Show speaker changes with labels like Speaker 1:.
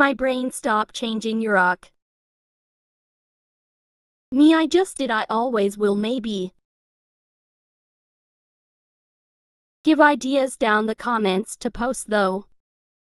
Speaker 1: My brain stop changing Yurak. Me I just did I always will maybe. Give ideas down the comments to post though.